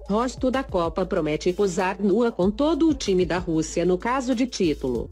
Rosto da Copa promete posar nua com todo o time da Rússia no caso de título.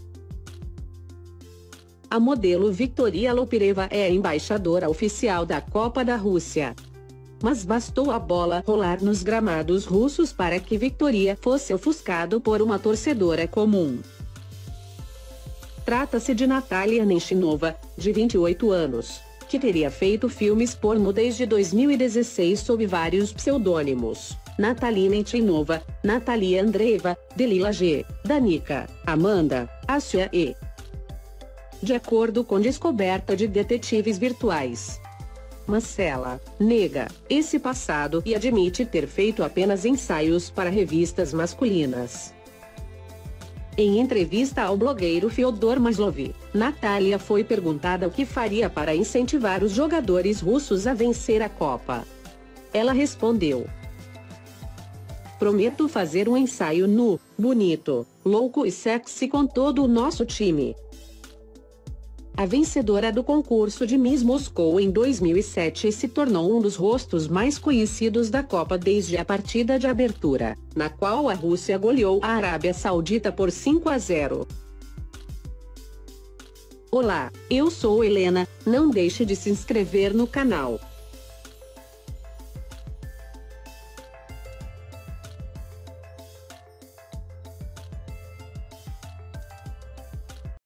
A modelo Victoria Lopireva é a embaixadora oficial da Copa da Rússia. Mas bastou a bola rolar nos gramados russos para que Victoria fosse ofuscado por uma torcedora comum. Trata-se de Natalia Nemchinova, de 28 anos, que teria feito filmes pornô desde 2016 sob vários pseudônimos: Natalia Nemchinova, Natalia Andreeva, Delila G, Danica, Amanda, Assia e. De acordo com descoberta de detetives virtuais. Mas ela nega esse passado e admite ter feito apenas ensaios para revistas masculinas. Em entrevista ao blogueiro Fyodor Maslov, Natalia foi perguntada o que faria para incentivar os jogadores russos a vencer a Copa. Ela respondeu: "Prometo fazer um ensaio nu, bonito, louco e sexy com todo o nosso time." A vencedora do concurso de Miss Moscou em 2007 se tornou um dos rostos mais conhecidos da Copa desde a partida de abertura, na qual a Rússia goleou a Arábia Saudita por 5-0. Olá, eu sou Helena, não deixe de se inscrever no canal.